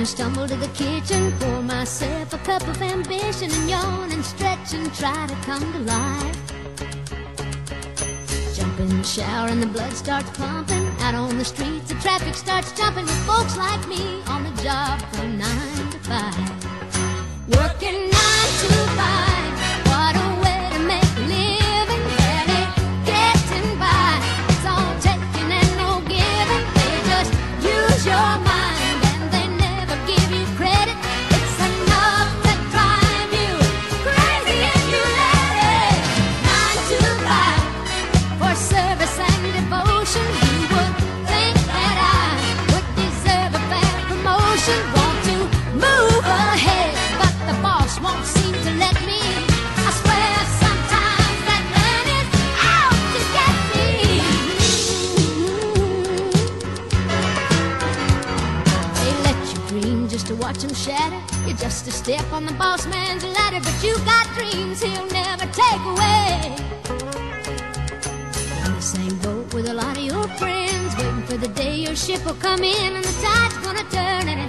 gonna stumble to the kitchen, pour myself a cup of ambition, and yawn and stretch and try to come to life. Jump in the shower and the blood starts pumping. Out on the streets the traffic starts jumping, with folks like me on the job from 9 to 5. Working 9 to 5, what a way to make a living, barely getting by. It's all taking and no giving. They just use your mind and they never give you credit. It's enough to drive you crazy if you let it. 9 to 5 for service and devotion. You would think that I would deserve a fair promotion. Want to move ahead, but the boss won't seem to let me. I swear sometimes that man is out to get me. They let you dream just to watch him shatter. You're just a step on the boss man's ladder, but you got dreams he'll never take away. In the same boat with a lot of your friends, waiting for the day your ship will come in and the tide's gonna turn and